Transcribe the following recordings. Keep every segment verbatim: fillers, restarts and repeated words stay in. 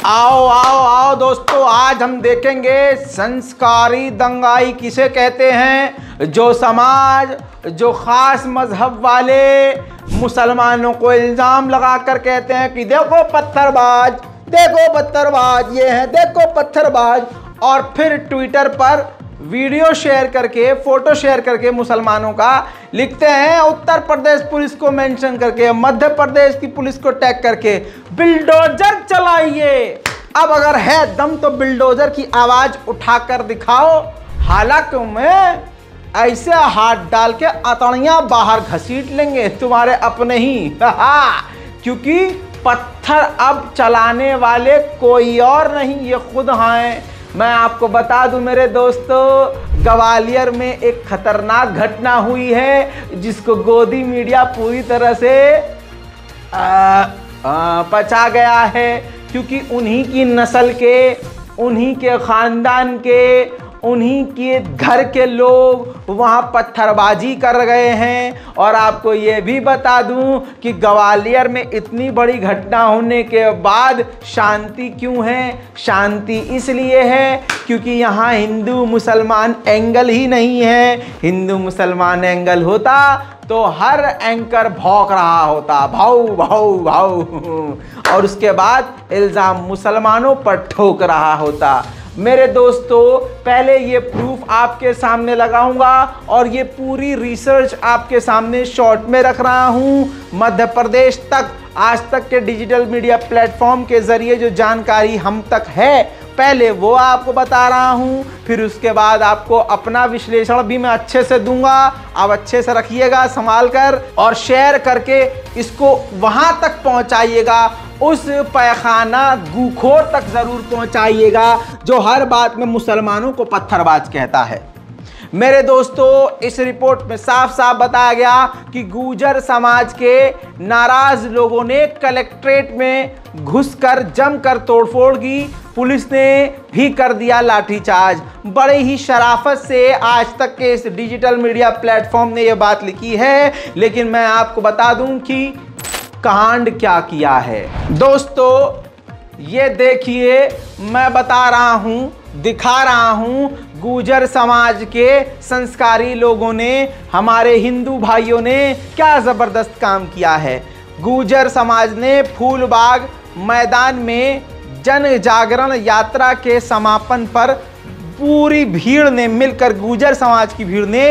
आओ आओ आओ दोस्तों, आज हम देखेंगे संस्कारी दंगाई किसे कहते हैं। जो समाज, जो खास मजहब वाले मुसलमानों को इल्ज़ाम लगाकर कहते हैं कि देखो पत्थरबाज, देखो पत्थरबाज, ये है देखो पत्थरबाज, और फिर ट्विटर पर वीडियो शेयर करके, फोटो शेयर करके मुसलमानों का लिखते हैं, उत्तर प्रदेश पुलिस को मेंशन करके, मध्य प्रदेश की पुलिस को टैग करके, बिल्डोजर चलाइए। अब अगर है दम तो बिल्डोजर की आवाज उठाकर दिखाओ। हालांकि मैं ऐसे हाथ डाल के अतड़ियां बाहर घसीट लेंगे तुम्हारे अपने ही क्योंकि पत्थर अब चलाने वाले कोई और नहीं, ये खुद हैं। मैं आपको बता दूं मेरे दोस्तों, ग्वालियर में एक खतरनाक घटना हुई है जिसको गोदी मीडिया पूरी तरह से आ, आ, पचा गया है, क्योंकि उन्हीं की नस्ल के, उन्हीं के खानदान के, उन्हीं के घर के लोग वहां पत्थरबाजी कर गए हैं। और आपको ये भी बता दूं कि ग्वालियर में इतनी बड़ी घटना होने के बाद शांति क्यों है? शांति इसलिए है क्योंकि यहाँ हिंदू मुसलमान एंगल ही नहीं है। हिंदू मुसलमान एंगल होता तो हर एंकर भौंक रहा होता, भाऊ भाऊ भाऊ, और उसके बाद इल्ज़ाम मुसलमानों पर ठोक रहा होता। मेरे दोस्तों, पहले ये प्रूफ आपके सामने लगाऊंगा और ये पूरी रिसर्च आपके सामने शॉर्ट में रख रहा हूं। मध्य प्रदेश तक, आज तक के डिजिटल मीडिया प्लेटफॉर्म के जरिए जो जानकारी हम तक है, पहले वो आपको बता रहा हूं, फिर उसके बाद आपको अपना विश्लेषण भी मैं अच्छे से दूंगा। आप अच्छे से रखिएगा संभाल कर और शेयर करके इसको वहां तक पहुंचाइएगा, उस पैखाना गूखोर तक जरूर पहुंचाइएगा जो हर बात में मुसलमानों को पत्थरबाज कहता है। मेरे दोस्तों, इस रिपोर्ट में साफ साफ बताया गया कि गुर्जर समाज के नाराज लोगों ने कलेक्ट्रेट में घुसकर जमकर तोड़फोड़ की। पुलिस ने भी कर दिया लाठीचार्ज। बड़े ही शराफत से आज तक के इस डिजिटल मीडिया प्लेटफॉर्म ने यह बात लिखी है, लेकिन मैं आपको बता दूं कि कांड क्या किया है। दोस्तों, ये देखिए, मैं बता रहा हूं, दिखा रहा हूं, गुर्जर समाज के संस्कारी लोगों ने, हमारे हिंदू भाइयों ने क्या ज़बरदस्त काम किया है। गुर्जर समाज ने फूलबाग मैदान में जन जागरण यात्रा के समापन पर पूरी भीड़ ने मिलकर, गुर्जर समाज की भीड़ ने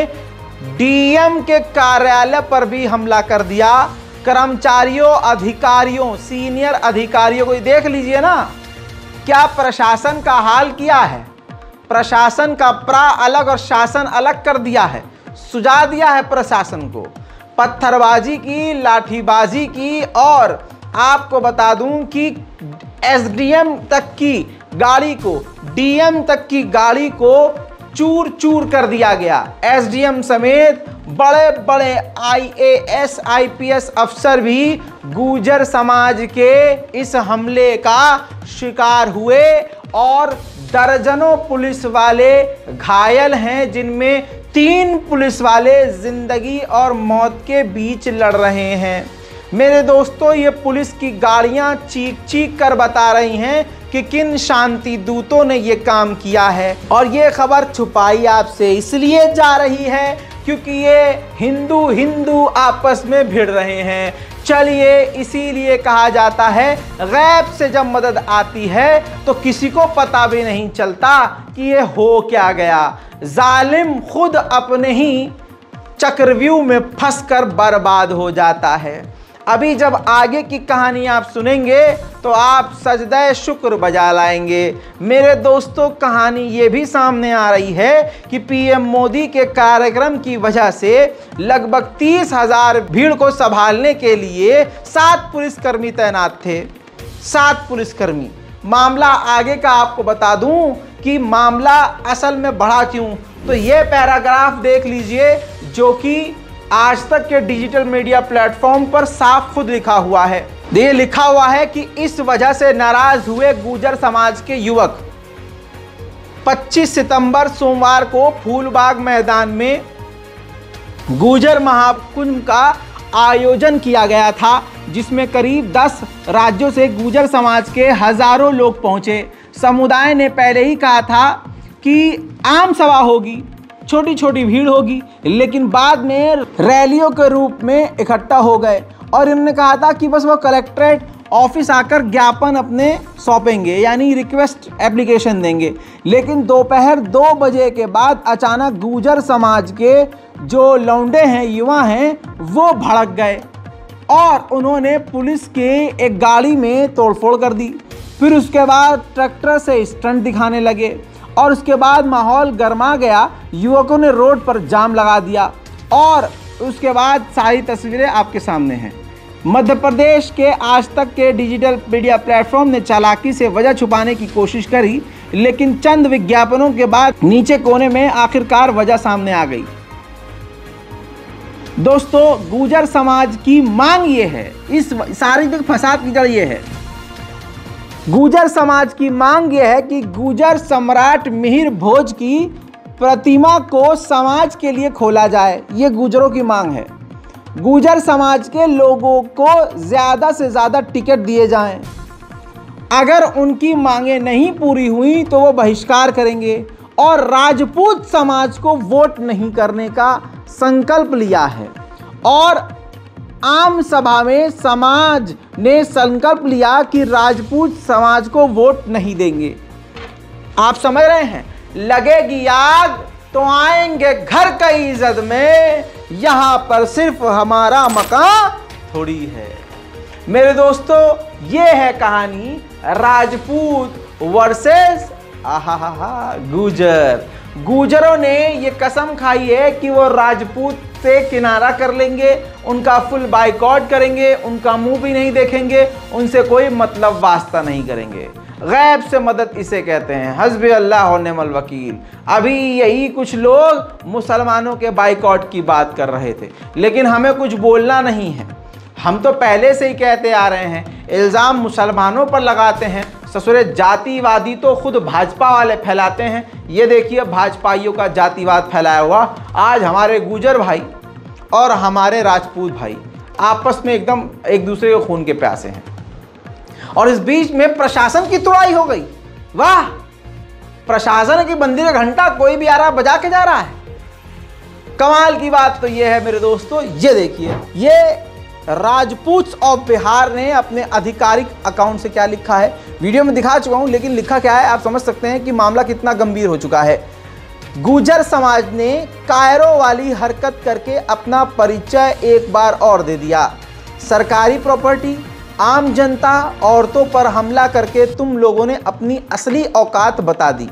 डीएम के कार्यालय पर भी हमला कर दिया। कर्मचारियों, अधिकारियों, सीनियर अधिकारियों को देख लीजिए ना, क्या प्रशासन का हाल किया है। प्रशासन का प्रा अलग और शासन अलग कर दिया है, सुझा दिया है प्रशासन को। पत्थरबाजी की, लाठीबाजी की, और आपको बता दूं कि एसडीएम तक की गाड़ी को, डीएम तक की गाड़ी को चूर चूर कर दिया गया। एसडीएम समेत बड़े बड़े आईएएस, आईपीएस अफसर भी गुर्जर समाज के इस हमले का शिकार हुए और दर्जनों पुलिस वाले घायल हैं, जिनमें तीन पुलिस वाले जिंदगी और मौत के बीच लड़ रहे हैं। मेरे दोस्तों, ये पुलिस की गाड़ियां चीख चीख कर बता रही हैं कि किन शांति दूतों ने ये काम किया है। और ये खबर छुपाई आपसे इसलिए जा रही है क्योंकि ये हिंदू हिंदू आपस में भिड़ रहे हैं। चलिए, इसीलिए कहा जाता है गैब से जब मदद आती है तो किसी को पता भी नहीं चलता कि ये हो क्या गया। जालिम खुद अपने ही चक्रव्यूह में फंसकर बर्बाद हो जाता है। अभी जब आगे की कहानी आप सुनेंगे तो आप सजदे शुक्र बजा लाएंगे। मेरे दोस्तों, कहानी ये भी सामने आ रही है कि पीएम मोदी के कार्यक्रम की वजह से लगभग तीस हजार भीड़ को संभालने के लिए सात पुलिसकर्मी तैनात थे। सात पुलिसकर्मी। मामला आगे का आपको बता दूं कि मामला असल में बढ़ा क्यों, तो ये पैराग्राफ देख लीजिए जो कि आज तक के डिजिटल मीडिया प्लेटफॉर्म पर साफ खुद लिखा हुआ है। ये लिखा हुआ है कि इस वजह से नाराज हुए गुर्जर समाज के युवक। पच्चीस सितंबर सोमवार को फूलबाग मैदान में गुर्जर महाकुंभ का आयोजन किया गया था, जिसमें करीब दस राज्यों से गुर्जर समाज के हजारों लोग पहुंचे। समुदाय ने पहले ही कहा था कि आम सभा होगी, छोटी छोटी भीड़ होगी, लेकिन बाद में रैलियों के रूप में इकट्ठा हो गए और इन्होंने कहा था कि बस वो कलेक्ट्रेट ऑफिस आकर ज्ञापन अपने सौंपेंगे, यानी रिक्वेस्ट एप्लीकेशन देंगे। लेकिन दोपहर दो बजे के बाद अचानक गुर्जर समाज के जो लौंडे हैं, युवा हैं, वो भड़क गए और उन्होंने पुलिस के एक गाड़ी में तोड़फोड़ कर दी। फिर उसके बाद ट्रैक्टर से स्टंट दिखाने लगे और उसके बाद माहौल गर्मा गया। युवकों ने रोड पर जाम लगा दिया और उसके बाद सारी तस्वीरें आपके सामने हैं। मध्य प्रदेश के आज तक के डिजिटल मीडिया प्लेटफॉर्म ने चालाकी से वजह छुपाने की कोशिश करी, लेकिन चंद विज्ञापनों के बाद नीचे कोने में आखिरकार वजह सामने आ गई। दोस्तों, गुर्जर समाज की मांग ये है, इस सारी फसाद की जड़ ये है, गुर्जर समाज की मांग यह है कि गुर्जर सम्राट मिहिर भोज की प्रतिमा को समाज के लिए खोला जाए। ये गुर्जरों की मांग है। गुर्जर समाज के लोगों को ज़्यादा से ज़्यादा टिकट दिए जाएं। अगर उनकी मांगें नहीं पूरी हुई तो वो बहिष्कार करेंगे और राजपूत समाज को वोट नहीं करने का संकल्प लिया है। और आम सभा में समाज ने संकल्प लिया कि राजपूत समाज को वोट नहीं देंगे। आप समझ रहे हैं, लगेगी आग तो आएंगे घर की इज्जत में, यहां पर सिर्फ हमारा मकान थोड़ी है। मेरे दोस्तों, ये है कहानी राजपूत वर्सेस आहा गुर्जर। गुर्जरों ने ये कसम खाई है कि वो राजपूत से किनारा कर लेंगे, उनका फुल बाइकआउट करेंगे, उनका मुंह भी नहीं देखेंगे, उनसे कोई मतलब वास्ता नहीं करेंगे। गैब से मदद इसे कहते हैं, हस्बी अल्लाह व निअमल वकील। अभी यही कुछ लोग मुसलमानों के बाइकआउट की बात कर रहे थे, लेकिन हमें कुछ बोलना नहीं है। हम तो पहले से ही कहते आ रहे हैं, इल्ज़ाम मुसलमानों पर लगाते हैं। ससुरे जातिवादी तो खुद भाजपा वाले फैलाते हैं। ये देखिए भाजपाइयों का जातिवाद फैलाया हुआ। आज हमारे गुर्जर भाई और हमारे राजपूत भाई आपस में एकदम एक दूसरे के खून के प्यासे हैं, और इस बीच में प्रशासन की तुड़ाई हो गई। वाह, प्रशासन की बंदी का घंटा कोई भी आ रहा बजा के जा रहा है। कमाल की बात तो ये है मेरे दोस्तों, ये देखिए, ये राजपूत ऑफ बिहार ने अपने आधिकारिक अकाउंट से क्या लिखा है, वीडियो में दिखा चुका हूं, लेकिन लिखा क्या है आप समझ सकते हैं कि मामला कितना गंभीर हो चुका है। गुर्जर समाज ने कायरो वाली हरकत करके अपना परिचय एक बार और दे दिया। सरकारी प्रॉपर्टी, आम जनता, औरतों पर हमला करके तुम लोगों ने अपनी असली औकात बता दी।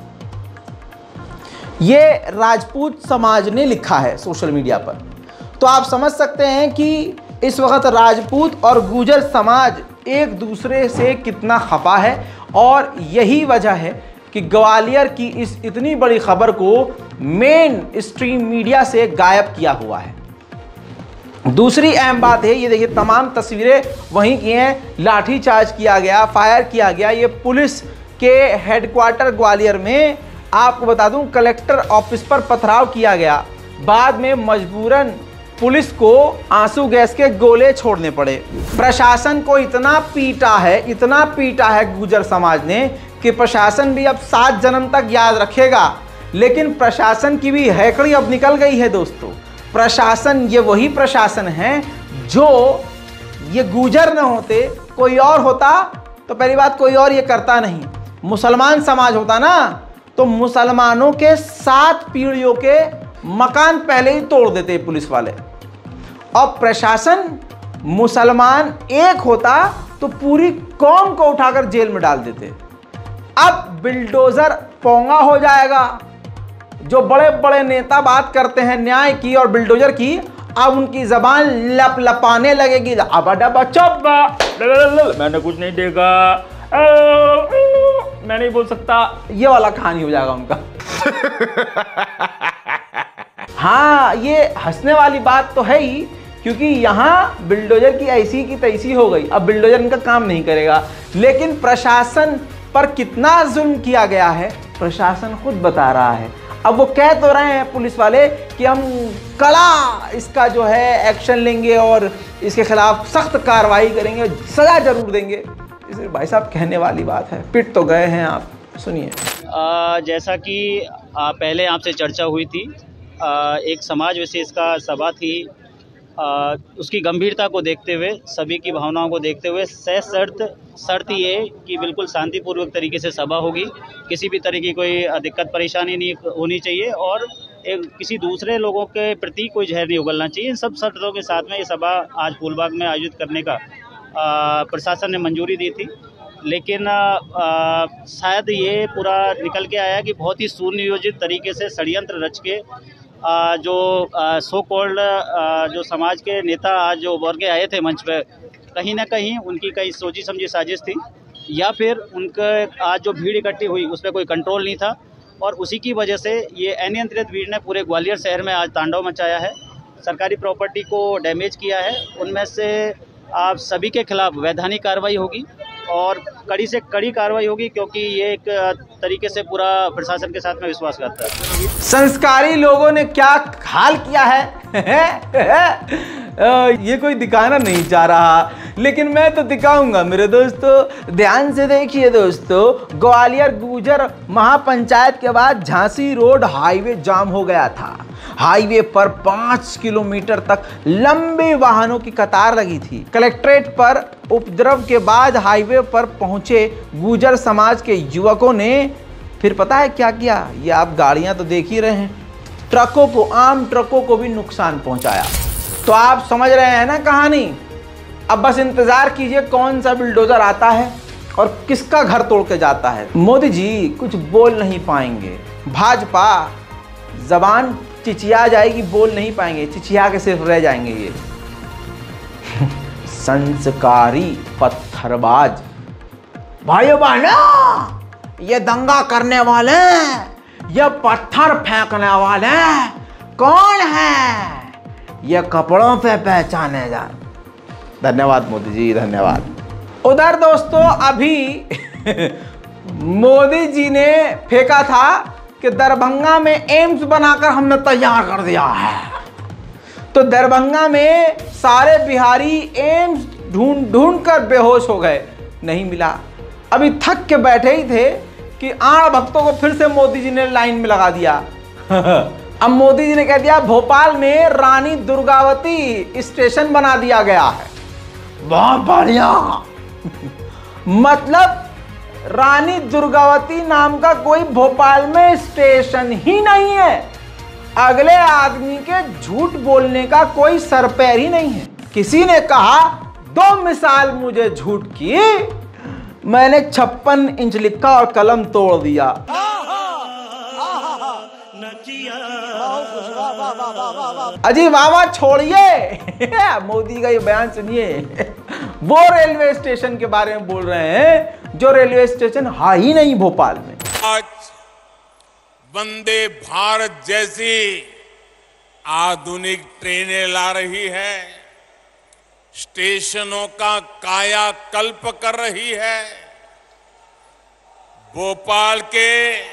ये राजपूत समाज ने लिखा है सोशल मीडिया पर। तो आप समझ सकते हैं कि इस वक्त राजपूत और गुर्जर समाज एक दूसरे से कितना खफा है, और यही वजह है कि ग्वालियर की इस इतनी बड़ी खबर को मेन स्ट्रीम मीडिया से गायब किया हुआ है। दूसरी अहम बात है, ये देखिए तमाम तस्वीरें वहीं की हैं। लाठीचार्ज किया गया, फायर किया गया। ये पुलिस के हेडक्वार्टर ग्वालियर में, आपको बता दूं, कलेक्टर ऑफिस पर पथराव किया गया। बाद में मजबूरन पुलिस को आंसू गैस के गोले छोड़ने पड़े। प्रशासन को इतना पीटा है, इतना पीटा है गुर्जर समाज ने कि प्रशासन भी अब सात जन्म तक याद रखेगा। लेकिन प्रशासन की भी हैकड़ी अब निकल गई है दोस्तों। प्रशासन ये वही प्रशासन है जो, ये गुर्जर न होते कोई और होता तो पहली बात कोई और ये करता नहीं। मुसलमान समाज होता ना तो मुसलमानों के सात पीढ़ियों के मकान पहले ही तोड़ देते पुलिस वाले। अब प्रशासन मुसलमान एक होता तो पूरी कौम को उठाकर जेल में डाल देते। अब बिल्डोजर पोंगा हो जाएगा। जो बड़े बड़े नेता बात करते हैं न्याय की और बिल्डोजर की, अब उनकी जबान लप लपाने लगेगी। अब मैंने कुछ नहीं देखा, मैं नहीं बोल सकता, ये वाला कहानी हो जाएगा उनका। हाँ, ये हंसने वाली बात तो है ही, क्योंकि यहाँ बिल्डोजर की ऐसी की तैसी हो गई। अब बिल्डोजर इनका काम नहीं करेगा। लेकिन प्रशासन पर कितना जुल्म किया गया है प्रशासन खुद बता रहा है। अब वो कह तो रहे हैं पुलिस वाले कि हम कड़ा इसका जो है एक्शन लेंगे और इसके खिलाफ सख्त कार्रवाई करेंगे, सजा जरूर देंगे। इसलिए भाई साहब कहने वाली बात है, पिट तो गए हैं आप। सुनिए। जैसा कि आ, पहले आपसे चर्चा हुई थी, आ, एक समाज विशेष का सभा थी, आ, उसकी गंभीरता को देखते हुए, सभी की भावनाओं को देखते हुए सशर्त शर्त ये कि बिल्कुल शांतिपूर्वक तरीके से सभा होगी, किसी भी तरह की कोई दिक्कत परेशानी नहीं होनी चाहिए और एक किसी दूसरे लोगों के प्रति कोई जहर नहीं उगलना चाहिए। इन सब शर्तों के साथ में ये सभा आज फूलबाग में आयोजित करने का आ, प्रशासन ने मंजूरी दी थी। लेकिन आ, शायद ये पूरा निकल के आया कि बहुत ही सुनियोजित तरीके से षड्यंत्र रच के आ, जो सो कॉल्ड जो समाज के नेता आज जो उभर के आए थे मंच पे, कहीं ना कहीं उनकी कई सोची समझी साजिश थी या फिर उनका आज जो भीड़ इकट्ठी हुई उस पर कोई कंट्रोल नहीं था और उसी की वजह से ये अनियंत्रित भीड़ ने पूरे ग्वालियर शहर में आज तांडव मचाया है, सरकारी प्रॉपर्टी को डैमेज किया है। उनमें से आप सभी के खिलाफ वैधानिक कार्रवाई होगी और कड़ी से कड़ी कार्रवाई होगी, क्योंकि ये एक तरीके से पूरा प्रशासन के साथ में विश्वास करता है। संस्कारी लोगों ने क्या हाल किया है ये कोई दिखाना नहीं चाह रहा, लेकिन मैं तो दिखाऊंगा मेरे दोस्तों। ध्यान से देखिए दोस्तों, ग्वालियर गुजर महापंचायत के बाद झांसी रोड हाईवे जाम हो गया था। हाईवे पर पाँच किलोमीटर तक लंबे वाहनों की कतार लगी थी। कलेक्ट्रेट पर उपद्रव के बाद हाईवे पर पहुंचे गुजर समाज के युवकों ने फिर पता है क्या किया? ये आप गाड़ियां तो देख ही रहे हैं, ट्रकों को, आम ट्रकों को भी नुकसान पहुंचाया। तो आप समझ रहे हैं ना कहानी। अब बस इंतजार कीजिए कौन सा बुलडोजर आता है और किसका घर तोड़ के जाता है। मोदी जी कुछ बोल नहीं पाएंगे, भाजपा जबान चिचिया जाएगी, बोल नहीं पाएंगे, चिचिया के सिर्फ रह जाएंगे ये संस्कारी पत्थरबाज। भाइयों बहनों, ये दंगा करने वाले, ये पत्थर फेंकने वाले कौन है? ये कपड़ों पे पहचाने जा। धन्यवाद मोदी जी, धन्यवाद। उधर दोस्तों अभी मोदी जी ने फेंका था कि दरभंगा में एम्स बनाकर हमने तैयार कर दिया है। तो दरभंगा में सारे बिहारी एम्स ढूंढ ढूंढ कर बेहोश हो गए, नहीं मिला। अभी थक के बैठे ही थे कि आड़ भक्तों को फिर से मोदी जी ने लाइन में लगा दिया अब मोदी जी ने कह दिया भोपाल में रानी दुर्गावती स्टेशन बना दिया गया है। बहुत बढ़िया मतलब रानी दुर्गावती नाम का कोई भोपाल में स्टेशन ही नहीं है। अगले आदमी के झूठ बोलने का कोई सर पैर ही नहीं है। किसी ने कहा दो मिसाल मुझे झूठ की, मैंने छप्पन इंच लिखा और कलम तोड़ दिया। अजी वाह छोड़िए मोदी का ये बयान सुनिए। वो रेलवे स्टेशन के बारे में बोल रहे हैं जो रेलवे स्टेशन है ही नहीं भोपाल में। आज वंदे भारत जैसी आधुनिक ट्रेनें ला रही है, स्टेशनों का कायाकल्प कर रही है। भोपाल के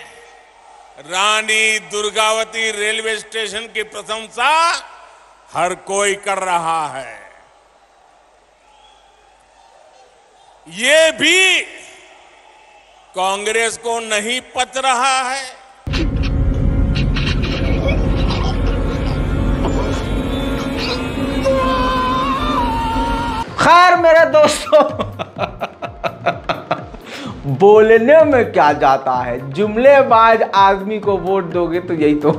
रानी दुर्गावती रेलवे स्टेशन की प्रशंसा हर कोई कर रहा है। ये भी कांग्रेस को नहीं पच रहा है। खैर मेरे दोस्तों बोलने में क्या जाता है, जुमलेबाज आदमी को वोट दोगे तो यही तो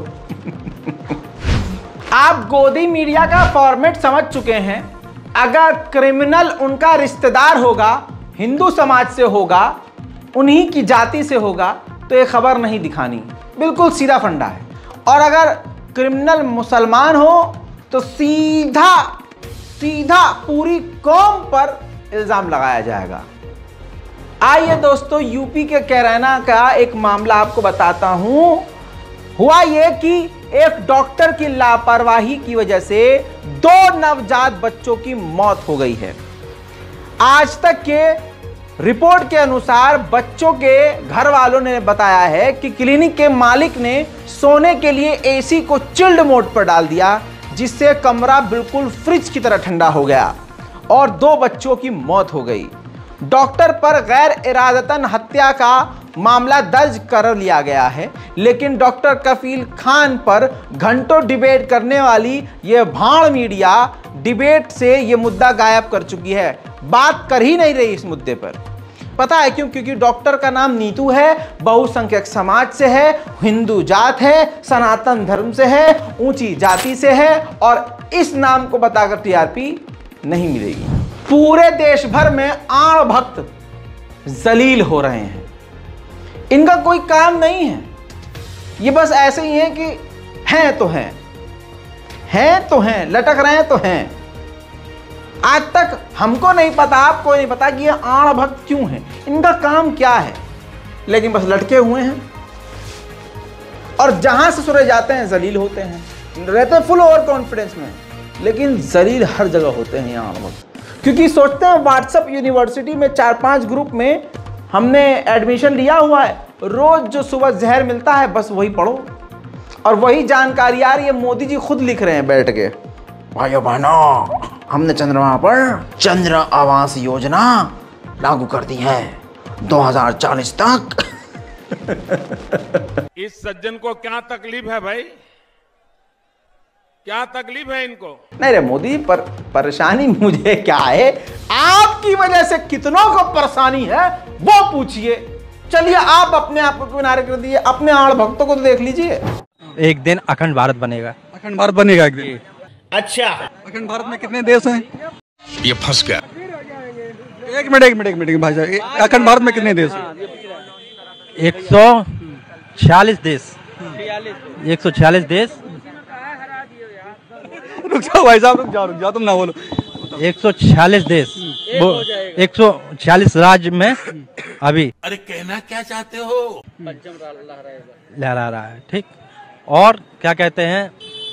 आप गोदी मीडिया का फॉर्मेट समझ चुके हैं। अगर क्रिमिनल उनका रिश्तेदार होगा, हिंदू समाज से होगा, उन्हीं की जाति से होगा, तो ये खबर नहीं दिखानी, बिल्कुल सीधा फंडा है। और अगर क्रिमिनल मुसलमान हो तो सीधा सीधा पूरी कौम पर इल्जाम लगाया जाएगा। आइए दोस्तों यूपी के कैराना का एक मामला आपको बताता हूं। हुआ यह कि एक डॉक्टर की लापरवाही की वजह से दो नवजात बच्चों की मौत हो गई है। आज तक के रिपोर्ट के अनुसार बच्चों के घर वालों ने बताया है कि क्लिनिक के मालिक ने सोने के लिए एसी को चिल्ड मोड पर डाल दिया, जिससे कमरा बिल्कुल फ्रिज की तरह ठंडा हो गया और दो बच्चों की मौत हो गई। डॉक्टर पर गैर इरादतन हत्या का मामला दर्ज कर लिया गया है, लेकिन डॉक्टर कफील खान पर घंटों डिबेट करने वाली यह भाड़ मीडिया डिबेट से यह मुद्दा गायब कर चुकी है, बात कर ही नहीं रही इस मुद्दे पर। पता है क्यों? क्योंकि डॉक्टर का नाम नीतू है, बहुसंख्यक समाज से है, हिंदू जात है, सनातन धर्म से है, ऊंची जाति से है और इस नाम को बताकर टीआरपी नहीं मिलेगी। पूरे देश भर में आण भक्त जलील हो रहे हैं, इनका कोई काम नहीं है, ये बस ऐसे ही है कि हैं तो हैं, हैं तो हैं, लटक रहे हैं तो हैं। आज तक हमको नहीं पता, आपको नहीं पता कि ये आण भक्त क्यों हैं, इनका काम क्या है, लेकिन बस लटके हुए हैं और जहां से सुरे जाते हैं जलील होते हैं। रहते फुल ओवर कॉन्फिडेंस में, लेकिन जलील हर जगह होते हैं ये आण भक्त, क्योंकि सोचते हैं व्हाट्सएप यूनिवर्सिटी में चार पांच ग्रुप में हमने एडमिशन लिया हुआ है, रोज जो सुबह जहर मिलता है बस वही पढ़ो और वही जानकारी यार ये मोदी जी खुद लिख रहे हैं बैठ के, भाइयों बहनों हमने चंद्रमा पर चंद्र आवास योजना लागू कर दी है दो हज़ार चालीस तक। इस सज्जन को क्या तकलीफ है भाई, क्या तकलीफ है इनको? नहीं रे मोदी, पर परेशानी मुझे क्या है, आपकी वजह से कितनों को परेशानी है वो पूछिए। चलिए आप अपने आप को किनारे कर दिए, अपने आण भक्तों को तो देख लीजिए। एक दिन अखंड भारत बनेगा, अखंड भारत बनेगा एक दिन। अच्छा, अखंड भारत में कितने देश हैं? ये फंस गया। एक मिनट एक मिनट एक मिनट भाई साहब, अखंड भारत में कितने देश हैं? एक सौ छियालीस देश, एक सौ छियालीस देश। रुक जाओ भाई साहब, रुक जाओ रुक जाओ, तुम ना बोलो। एक सौ छियालीस देश, वो एक सौ छियालीस राज्य में अभी अरे कहना क्या चाहते हो? लहरा रहा है, ठीक। और क्या कहते हैं,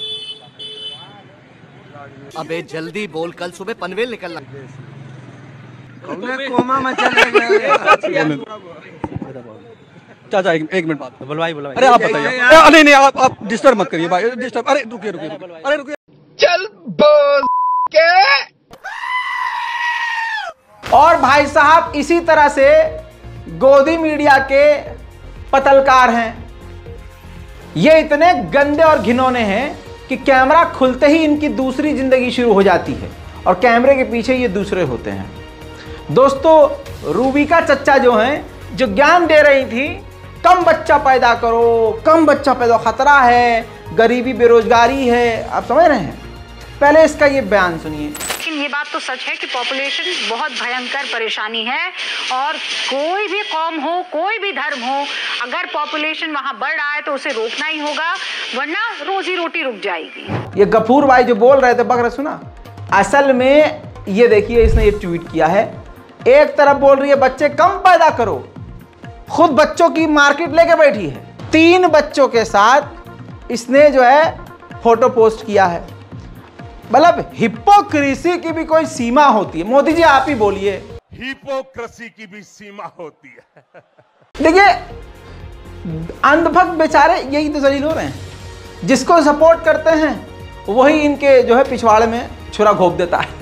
अबे जल्दी बोल, कल सुबह पनवेल निकलना। चाचा एक, एक मिनट बात बुलवाई बुलवाई। अरे आप बताइए। अरे नहीं नहीं आप आप डिस्टर्ब मत करिए भाई, डिस्टर्ब। अरे रुकिए रुकिए, अरे रुकिए। चल बोल के। और भाई साहब इसी तरह से गोदी मीडिया के पतलकार हैं, ये इतने गंदे और घिनौने हैं कि कैमरा खुलते ही इनकी दूसरी जिंदगी शुरू हो जाती है और कैमरे के पीछे ये दूसरे होते हैं। दोस्तों रूबिका चच्चा जो हैं, जो ज्ञान दे रही थी कम बच्चा पैदा करो, कम बच्चा पैदा खतरा है, गरीबी बेरोजगारी है, आप समझ रहे हैं, पहले इसका ये बयान सुनिए। लेकिन ये बात तो सच है कि पॉपुलेशन बहुत भयंकर परेशानी है और कोई भी कौम हो, कोई भी धर्म हो, अगर पॉपुलेशन वहां बढ़ रहा है तो उसे रोकना ही होगा, वरना रोजी रोटी रुक जाएगी। ये गफूर भाई जो बोल रहे थे बकरा सुना, असल में ये देखिए इसने ये ट्वीट किया है, एक तरफ बोल रही है बच्चे कम पैदा करो, खुद बच्चों की मार्केट लेके बैठी है, तीन बच्चों के साथ इसने जो है फोटो पोस्ट किया है। मतलब हिपोक्रेसी की भी कोई सीमा होती है। मोदी जी आप ही बोलिए, हिपोक्रेसी की भी सीमा होती है। देखिए अंधभक्त बेचारे यही तो जलील हो रहे हैं, जिसको सपोर्ट करते हैं वही इनके जो है पिछवाड़े में छुरा घोंप देता है।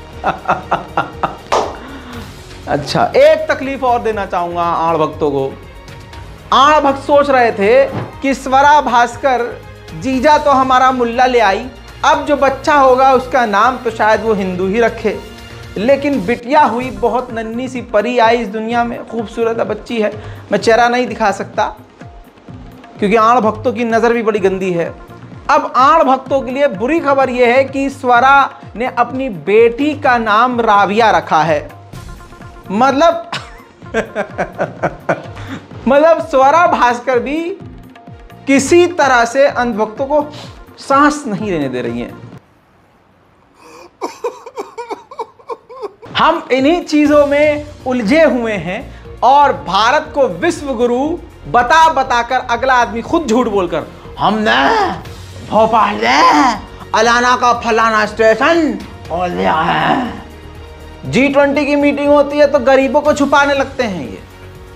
अच्छा, एक तकलीफ और देना चाहूंगा आण भक्तों को। आण भक्त सोच रहे थे कि स्वरा भास्कर जीजा तो हमारा मुल्ला ले आई, अब जो बच्चा होगा उसका नाम तो शायद वो हिंदू ही रखे, लेकिन बिटिया हुई बहुत नन्ही सी परी आई इस दुनिया में, खूबसूरत बच्ची है, मैं चेहरा नहीं दिखा सकता क्योंकि आण भक्तों की नज़र भी बड़ी गंदी है। अब आण भक्तों के लिए बुरी खबर यह है कि स्वरा ने अपनी बेटी का नाम राबिया रखा है। मतलब मतलब स्वरा भास्कर भी किसी तरह से अंधभक्तों को सांस नहीं लेने दे रही हैं। हम इन्हीं चीजों में उलझे हुए हैं और भारत को विश्व गुरु बता बताकर अगला आदमी खुद झूठ बोलकर हमने भोपाल में अलाना का फलाना स्टेशन खोल दिया है, जी ट्वेंटी की मीटिंग होती है तो गरीबों को छुपाने लगते हैं। ये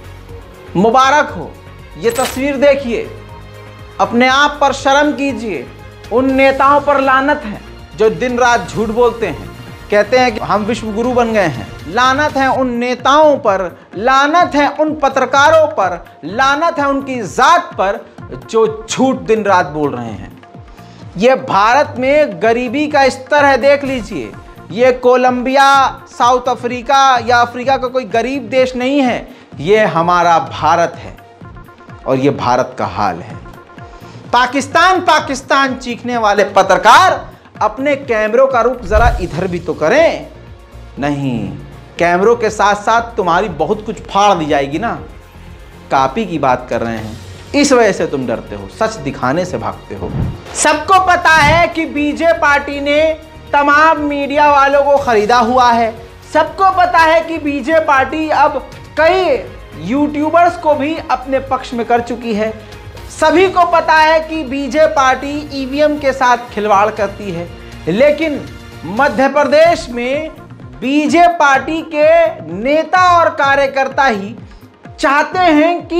मुबारक हो, ये तस्वीर देखिए, अपने आप पर शर्म कीजिए। उन नेताओं पर लानत है जो दिन रात झूठ बोलते हैं, कहते हैं कि हम विश्व गुरु बन गए हैं। लानत है उन नेताओं पर, लानत है उन पत्रकारों पर, लानत है उनकी जात पर जो झूठ दिन रात बोल रहे हैं। यह भारत में गरीबी का स्तर है, देख लीजिए। ये कोलंबिया, साउथ अफ्रीका या अफ्रीका का कोई गरीब देश नहीं है, ये हमारा भारत है और ये भारत का हाल है। पाकिस्तान पाकिस्तान चीखने वाले पत्रकार अपने कैमरों का रुख जरा इधर भी तो करें। नहीं, कैमरों के साथ साथ तुम्हारी बहुत कुछ फाड़ दी जाएगी ना। कॉपी की बात कर रहे हैं, इस वजह से तुम डरते हो, सच दिखाने से भागते हो। सबको पता है कि बीजेपी पार्टी ने तमाम मीडिया वालों को खरीदा हुआ है। सबको पता है कि बीजेपी पार्टी अब कई यूट्यूबर्स को भी अपने पक्ष में कर चुकी है। सभी को पता है कि बीजेपी पार्टी ईवीएम के साथ खिलवाड़ करती है, लेकिन मध्य प्रदेश में बीजेपी पार्टी के नेता और कार्यकर्ता ही चाहते हैं कि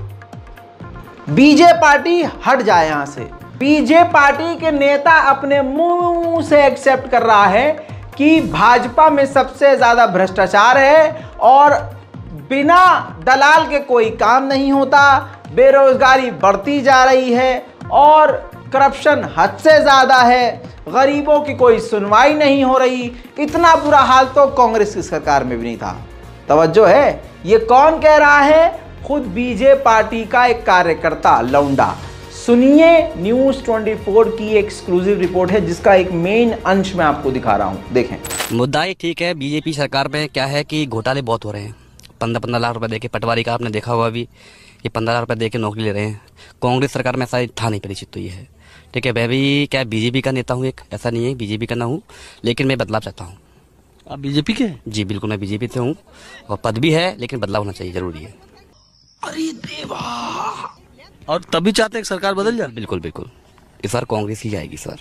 बीजेपी पार्टी हट जाए यहां से। बीजेपी पार्टी के नेता अपने मुंह से एक्सेप्ट कर रहा है कि भाजपा में सबसे ज्यादा भ्रष्टाचार है और बिना दलाल के कोई काम नहीं होता, बेरोजगारी बढ़ती जा रही है और करप्शन हद से ज़्यादा है, गरीबों की कोई सुनवाई नहीं हो रही। इतना बुरा हाल तो कांग्रेस की सरकार में भी नहीं था। तवज्जो है, ये कौन कह रहा है? खुद बीजेपी पार्टी का एक कार्यकर्ता लौंडा। सुनिए, न्यूज़ चौबीस की एक्सक्लूसिव रिपोर्ट है जिसका एक मेन अंश मैं आपको दिखा रहा हूँ, देखें। मुद्दा ही ठीक है, बीजेपी सरकार में क्या है कि घोटाले बहुत हो रहे हैं। पंद्रह पंद्रह लाख रुपए देके, पटवारी का आपने देखा हुआ, अभी ये पंद्रह लाख रुपए देके नौकरी ले रहे हैं। कांग्रेस सरकार में ऐसा था नहीं, परिचित तो ये है। ठीक है, मैं भी क्या बीजेपी का नेता हूँ, एक ऐसा नहीं है बीजेपी का ना हूँ, लेकिन मैं बदलाव चाहता हूँ। आप बीजेपी के? जी बिल्कुल, मैं बीजेपी से हूँ और पद भी है, लेकिन बदलाव होना चाहिए, जरूरी है। अरे देवा, और तभी चाहते हैं सरकार बदल जाए? बिल्कुल बिल्कुल, इस बार कांग्रेस ही आएगी सर।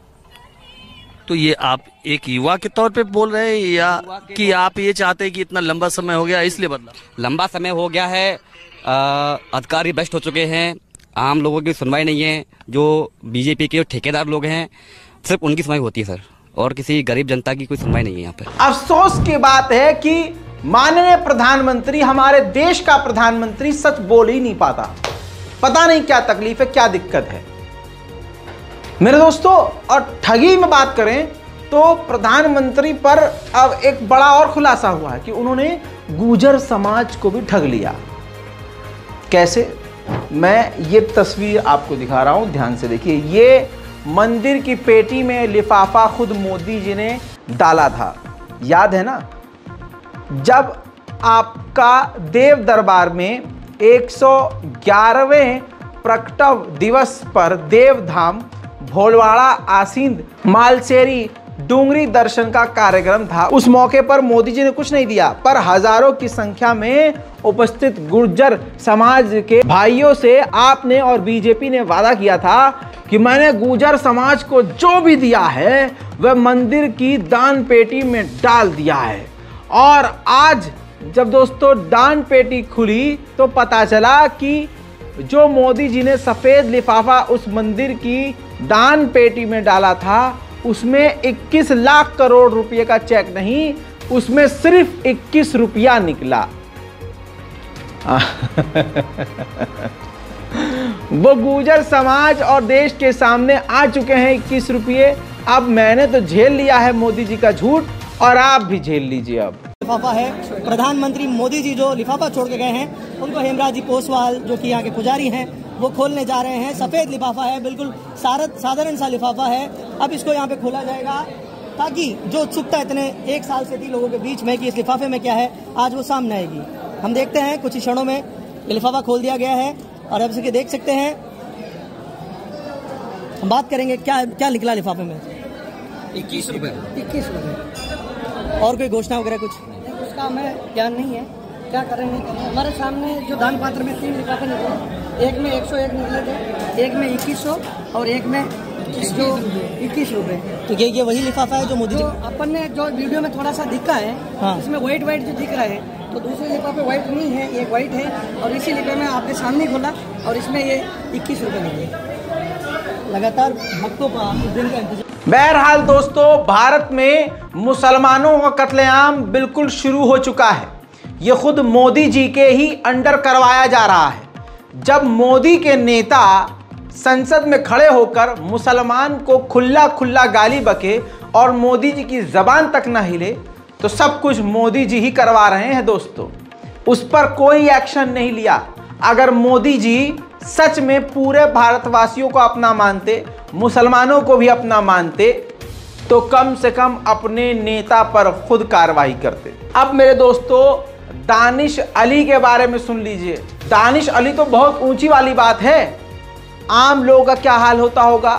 तो ये आप एक युवा के तौर पे बोल रहे हैं या कि आप ये चाहते हैं कि इतना लंबा समय हो गया इसलिए बदला? लंबा समय हो गया है, अधिकारी भ्रष्ट हो चुके हैं, आम लोगों की सुनवाई नहीं है। जो बीजेपी के ठेकेदार लोग हैं सिर्फ उनकी सुनवाई होती है सर, और किसी गरीब जनता की कोई सुनवाई नहीं है यहाँ पे। अफसोस की बात है कि माननीय प्रधानमंत्री, हमारे देश का प्रधानमंत्री सच बोल ही नहीं पाता। पता नहीं क्या तकलीफ है, क्या दिक्कत है मेरे दोस्तों। और ठगी में बात करें तो प्रधानमंत्री पर अब एक बड़ा और खुलासा हुआ है कि उन्होंने गुर्जर समाज को भी ठग लिया। कैसे? मैं ये तस्वीर आपको दिखा रहा हूं, ध्यान से देखिए। ये मंदिर की पेटी में लिफाफा खुद मोदी जी ने डाला था, याद है ना? जब आपका देव दरबार में एक सौ ग्यारहवें प्रकटव दिवस पर देवधाम भोलवाड़ा आसीन मालसेरी डूंगरी दर्शन का कार्यक्रम था, उस मौके पर मोदी जी ने कुछ नहीं दिया, पर हजारों की संख्या में उपस्थित गुर्जर समाज के भाइयों से आपने और बीजेपी ने वादा किया था कि मैंने गुर्जर समाज को जो भी दिया है वह मंदिर की दान पेटी में डाल दिया है। और आज जब दोस्तों दान पेटी खुली तो पता चला कि जो मोदी जी ने सफ़ेद लिफाफा उस मंदिर की दान पेटी में डाला था, उसमें इक्कीस लाख करोड़ रुपए का चेक नहीं, उसमें सिर्फ इक्कीस रुपया निकला। वो गुर्जर समाज और देश के सामने आ चुके हैं इक्कीस रुपये। अब मैंने तो झेल लिया है मोदी जी का झूठ, और आप भी झेल लीजिए। अब लिफाफा है, प्रधानमंत्री मोदी जी जो लिफाफा छोड़ के गए हैं उनको हेमराज जी पोसवाल जो कि यहाँ के पुजारी हैं वो खोलने जा रहे हैं। सफेद लिफाफा है, बिल्कुल साधारण सा लिफाफा है। अब इसको यहाँ पे खोला जाएगा ताकि जो उत्सुकता इतने एक साल से थी लोगों के बीच में कि इस लिफाफे में क्या है, आज वो सामने आएगी। हम देखते हैं कुछ ही क्षणों में ये लिफाफा खोल दिया गया है और अब इसके देख सकते हैं। हम बात करेंगे क्या क्या निकला लिफाफे में। इक्कीस रुपए इक्कीस रुपए और कोई घोषणा वगैरह कुछ उसका हमें ज्ञान नहीं है, क्या करेंगे। हमारे सामने जो दान पात्र में तीन लिफाफे निकले, एक में एक सौ एक निकले थे, एक में इक्कीस सौ और एक में पच्चीस जो इक्कीस रुपए। तो ये ये वही लिफाफा है जो मोदी जी अपन ने जो वीडियो में थोड़ा सा दिखा है, हाँ। इसमें व्हाइट व्हाइट जो दिख रहा है, तो दूसरे लिफाफे व्हाइट नहीं है, ये व्हाइट है और इसी लिफाफे में आपके सामने खोला और इसमें ये इक्कीस रुपए निकले। लगातार भक्तों का इस दिन का इंतजार। बहरहाल दोस्तों, भारत में मुसलमानों का कत्लेआम बिल्कुल शुरू हो चुका है। ये खुद मोदी जी के ही अंडर करवाया जा रहा है। जब मोदी के नेता संसद में खड़े होकर मुसलमान को खुल्ला खुल्ला गाली बके और मोदी जी की जबान तक न हिले, तो सब कुछ मोदी जी ही करवा रहे हैं दोस्तों। उस पर कोई एक्शन नहीं लिया। अगर मोदी जी सच में पूरे भारतवासियों को अपना मानते, मुसलमानों को भी अपना मानते, तो कम से कम अपने नेता पर खुद कार्रवाई करते। अब मेरे दोस्तों, दानिश अली के बारे में सुन लीजिए। दानिश अली तो बहुत ऊंची वाली बात है। आम लोगों का क्या हाल होता होगा।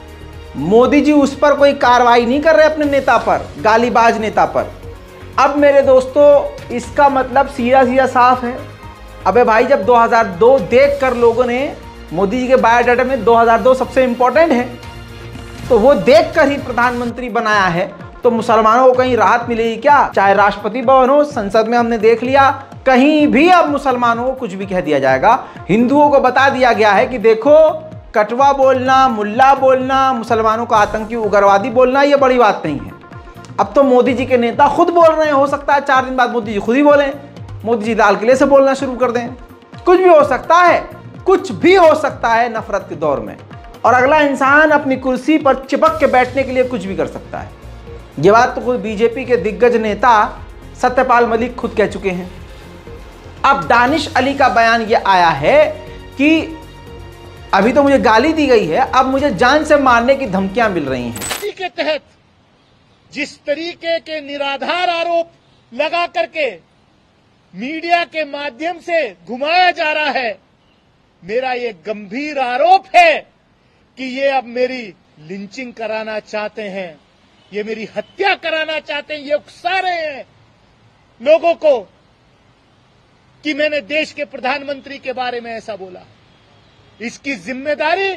मोदी जी उस पर कोई कार्रवाई नहीं कर रहे अपने नेता पर, गालीबाज नेता पर। अब मेरे दोस्तों, इसका मतलब सीधा सीधा साफ है। अबे भाई, जब दो हज़ार दो देख कर लोगों ने मोदी जी के बायोडाटा में दो हज़ार दो सबसे इंपॉर्टेंट है, तो वो देख कर ही प्रधानमंत्री बनाया है, तो मुसलमानों को कहीं राहत मिलेगी क्या? चाहे राष्ट्रपति भवन हो, संसद में हमने देख लिया, कहीं भी अब मुसलमानों को कुछ भी कह दिया जाएगा। हिंदुओं को बता दिया गया है कि देखो, कटवा बोलना, मुल्ला बोलना, मुसलमानों का आतंकी उग्रवादी बोलना, ये बड़ी बात नहीं है। अब तो मोदी जी के नेता खुद बोल रहे हैं। हो सकता है चार दिन बाद मोदी जी खुद ही बोलें, मोदी जी लाल किले से बोलना शुरू कर दें। कुछ भी हो सकता है, कुछ भी हो सकता है नफरत के दौर में। और अगला इंसान अपनी कुर्सी पर चिपक के बैठने के लिए कुछ भी कर सकता है। ये बात तो खुद बीजेपी के दिग्गज नेता सत्यपाल मलिक खुद कह चुके हैं। अब दानिश अली का बयान ये आया है कि अभी तो मुझे गाली दी गई है, अब मुझे जान से मारने की धमकियां मिल रही हैं। इसी के तहत जिस तरीके के निराधार आरोप लगा करके मीडिया के माध्यम से घुमाया जा रहा है, मेरा ये गंभीर आरोप है कि ये अब मेरी लिंचिंग कराना चाहते हैं, ये मेरी हत्या कराना चाहते हैं, ये उकसा रहे हैं लोगों को कि मैंने देश के प्रधानमंत्री के बारे में ऐसा बोला। इसकी जिम्मेदारी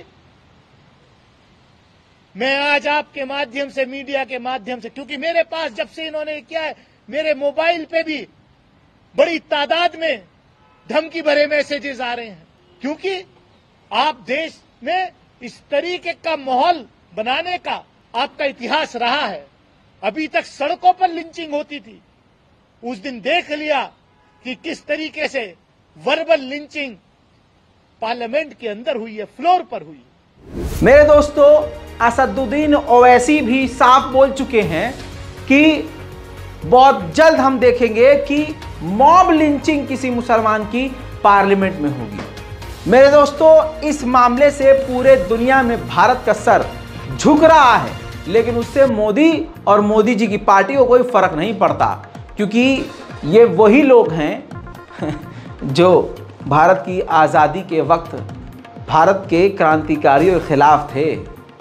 मैं आज आपके माध्यम से, मीडिया के माध्यम से, क्योंकि मेरे पास जब से इन्होंने किया है, मेरे मोबाइल पे भी बड़ी तादाद में धमकी भरे मैसेजेस आ रहे हैं, क्योंकि आप देश में इस तरीके का माहौल बनाने का आपका इतिहास रहा है। अभी तक सड़कों पर लिंचिंग होती थी, उस दिन देख लिया कि किस तरीके से वर्बल लिंचिंग पार्लियामेंट के अंदर हुई है, फ्लोर पर हुई। मेरे दोस्तों, असदुद्दीन ओवैसी भी साफ बोल चुके हैं कि बहुत जल्द हम देखेंगे कि मॉब लिंचिंग किसी मुसलमान की पार्लियामेंट में होगी। मेरे दोस्तों, इस मामले से पूरे दुनिया में भारत का सर झुक रहा है, लेकिन उससे मोदी और मोदी जी की पार्टी को कोई फर्क नहीं पड़ता, क्योंकि ये वही लोग हैं जो भारत की आज़ादी के वक्त भारत के क्रांतिकारियों के खिलाफ थे।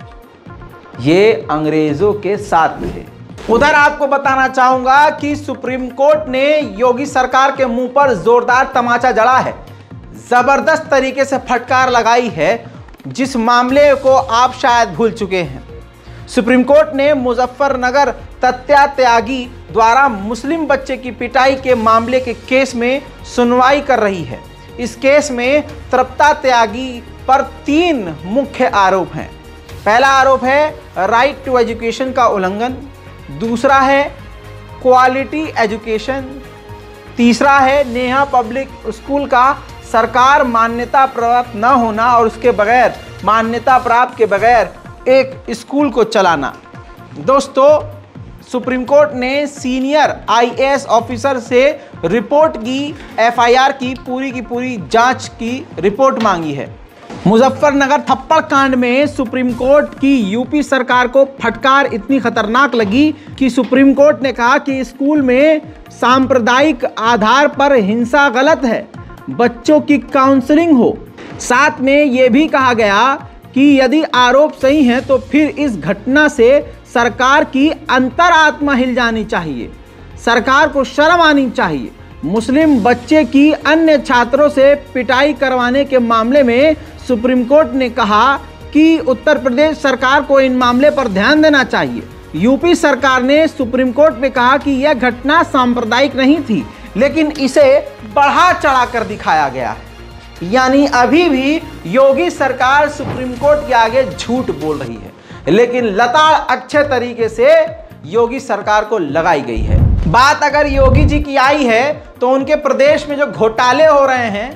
ये अंग्रेजों के साथ थे। उधर आपको बताना चाहूंगा कि सुप्रीम कोर्ट ने योगी सरकार के मुंह पर जोरदार तमाचा जड़ा है, जबरदस्त तरीके से फटकार लगाई है, जिस मामले को आप शायद भूल चुके हैं। सुप्रीम कोर्ट ने मुजफ्फरनगर तत्या त्यागी द्वारा मुस्लिम बच्चे की पिटाई के मामले के केस में सुनवाई कर रही है। इस केस में तृप्ता त्यागी पर तीन मुख्य आरोप हैं। पहला आरोप है राइट टू एजुकेशन का उल्लंघन, दूसरा है क्वालिटी एजुकेशन, तीसरा है नेहा पब्लिक स्कूल का सरकार मान्यता प्राप्त न होना और उसके बगैर मान्यता प्राप्त के बगैर एक स्कूल को चलाना। दोस्तों, सुप्रीम कोर्ट ने सीनियर आईएएस ऑफिसर से रिपोर्ट की, एफआईआर की पूरी की पूरी जांच की रिपोर्ट मांगी है। मुजफ्फरनगर थप्पड़ कांड में सुप्रीम कोर्ट की यूपी सरकार को फटकार इतनी खतरनाक लगी कि सुप्रीम कोर्ट ने कहा कि स्कूल में सांप्रदायिक आधार पर हिंसा गलत है, बच्चों की काउंसलिंग हो। साथ में यह भी कहा गया कि यदि आरोप सही हैं तो फिर इस घटना से सरकार की अंतरात्मा हिल जानी चाहिए, सरकार को शर्म आनी चाहिए। मुस्लिम बच्चे की अन्य छात्रों से पिटाई करवाने के मामले में सुप्रीम कोर्ट ने कहा कि कि उत्तर प्रदेश सरकार को इन मामले पर ध्यान देना चाहिए। यूपी सरकार ने सुप्रीम कोर्ट में कहा कि यह घटना सांप्रदायिक नहीं थी, लेकिन इसे बढ़ा चढ़ाकर दिखाया गया है। यानी अभी भी योगी सरकार सुप्रीम कोर्ट के आगे झूठ बोल रही है, लेकिन लताड़ अच्छे तरीके से योगी सरकार को लगाई गई है। बात अगर योगी जी की आई है तो उनके प्रदेश में जो घोटाले हो रहे हैं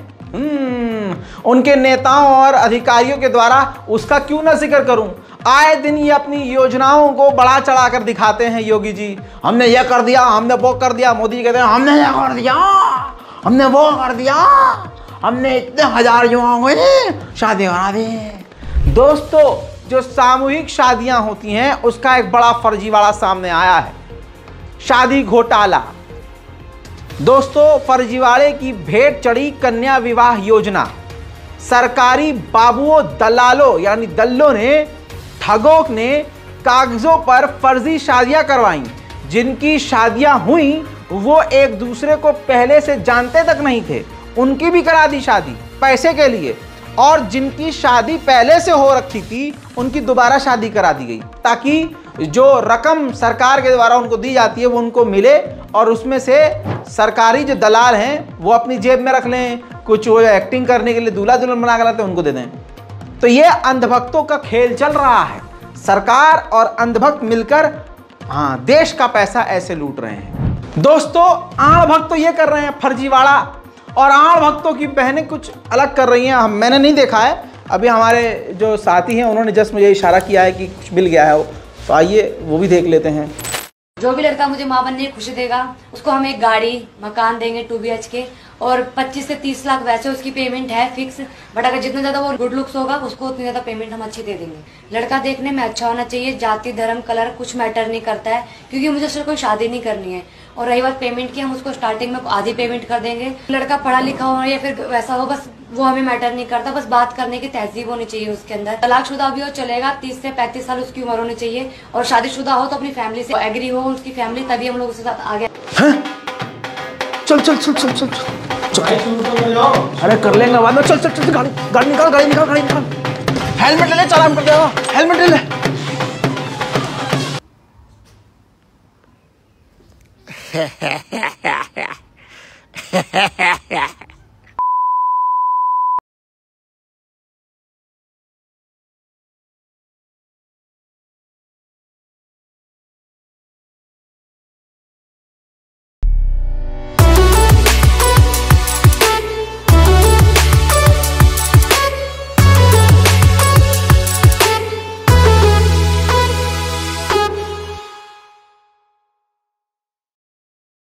उनके नेताओं और अधिकारियों के द्वारा, उसका क्यों ना जिक्र करूं। आए दिन ये अपनी योजनाओं को बढ़ा चढ़ा कर दिखाते हैं योगी जी। हमने ये कर दिया, हमने वो कर दिया। मोदी जी कहते हैं हमने ये कर दिया, हमने वो कर दिया, हमने इतने हजार युवाओं को शादी करा दी। दोस्तों, जो सामूहिक शादियां होती हैं उसका एक बड़ा फर्जीवाड़ा सामने आया है, शादी घोटाला। दोस्तों, फर्जीवाड़े की भेंट चढ़ी कन्या विवाह योजना। सरकारी बाबुओं, दलालों यानी दल्लों ने, ठगों ने कागजों पर फर्जी शादियां करवाईं। जिनकी शादियां हुई वो एक दूसरे को पहले से जानते तक नहीं थे, उनकी भी करा दी शादी पैसे के लिए। और जिनकी शादी पहले से हो रखी थी उनकी दोबारा शादी करा दी गई, ताकि जो रकम सरकार के द्वारा उनको दी जाती है वो उनको मिले और उसमें से सरकारी जो दलाल हैं वो अपनी जेब में रख लें। कुछ वो एक्टिंग करने के लिए दूल्हा दुल्हन बना कर लाते हैं, उनको दे दें। तो ये अंधभक्तों का खेल चल रहा है। सरकार और अंधभक्त मिलकर हाँ देश का पैसा ऐसे लूट रहे हैं। दोस्तों, आड़ भक्त तो ये कर रहे हैं फर्जीवाड़ा, और आड़ भक्तों की बहनें कुछ अलग कर रही हैं। हम मैंने नहीं देखा है, अभी हमारे जो साथी हैं उन्होंने जस्ट मुझे इशारा किया है कि कुछ मिल गया है वो, तो आइए वो भी देख लेते हैं। जो भी लड़का मुझे माँ बनने की खुशी देगा उसको हम एक गाड़ी मकान देंगे टू बी एच के, और पच्चीस से तीस लाख वैसे उसकी पेमेंट है फिक्स। बट अगर जितना ज्यादा वो गुड लुक्स होगा उसको उतनी ज्यादा पेमेंट हम अच्छी दे देंगे। लड़का देखने में अच्छा होना चाहिए, जाति धर्म कलर कुछ मैटर नहीं करता है, क्योंकि मुझे उससे कोई शादी नहीं करनी है। और रही बात पेमेंट की, हम उसको स्टार्टिंग में आधी पेमेंट कर देंगे। लड़का पढ़ा लिखा हो या फिर वैसा हो, बस वो हमें मैटर नहीं करता, बस बात करने की तहजीब होनी चाहिए उसके अंदर। तलाकशुदा भी हो चलेगा, तीस से पैंतीस साल उसकी उम्र होनी चाहिए, और शादीशुदा हो तो अपनी फैमिली से एग्री हो उसकी फैमिली, तभी हम लोग उसके साथ आगे। चल चल चल चल चल चल, अरे कर लेंगे बाद में। चल चल चल, गाड़ी गाड़ी निकाल, गाड़ी निकाल, गाड़ी निकाल। हेलमेट ले ले, चालान कर देगा, हेलमेट ले ले।